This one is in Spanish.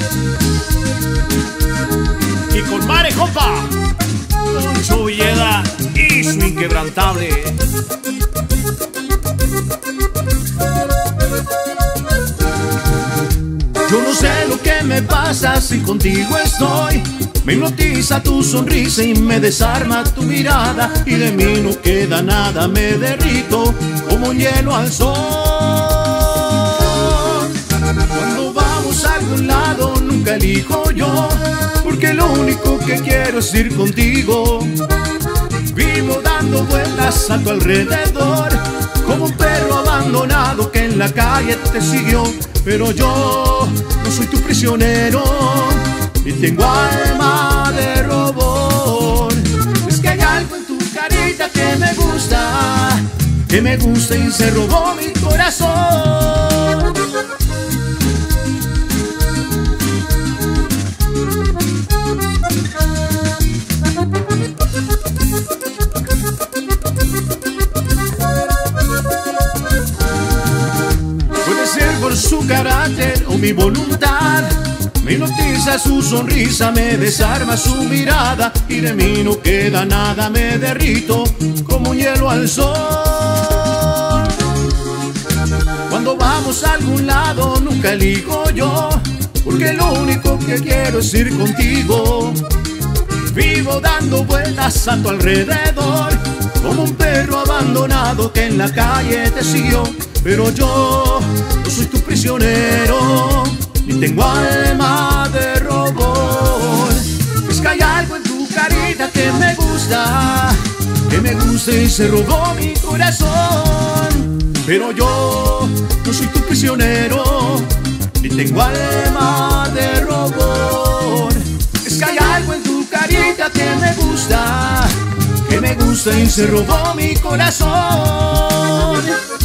Y con Mare, compa, Poncho Villeda y su inquebrantable. Yo no sé lo que me pasa si contigo estoy. Me hipnotiza tu sonrisa y me desarma tu mirada. Y de mí no queda nada, me derrito como un hielo al sol. Cuando vamos a algún lado nunca elijo yo, porque lo único que quiero es ir contigo. Vivo dando vueltas a tu alrededor, como un perro abandonado que en la calle te siguió. Pero yo no soy tu prisionero y tengo alma de robot. Es que hay algo en tu carita que me gusta y se robó mi corazón. Puede ser por su carácter o mi voluntad. Me hipnotiza su sonrisa, me desarma su mirada. Y de mí no queda nada, me derrito como un hielo al sol. Cuando vamos a algún lado nunca elijo yo, porque lo único que quiero es ir contigo. Vivo dando vueltas a tu alrededor, como un perro abandonado que en la calle te siguió. Pero yo no soy tu prisionero y tengo alma de robot. Es que hay algo en tu carita que me gusta y se robó mi corazón. Pero yo no soy tu prisionero y tengo alma de robot. Es que hay algo en tu carita que me gusta y se robó mi corazón.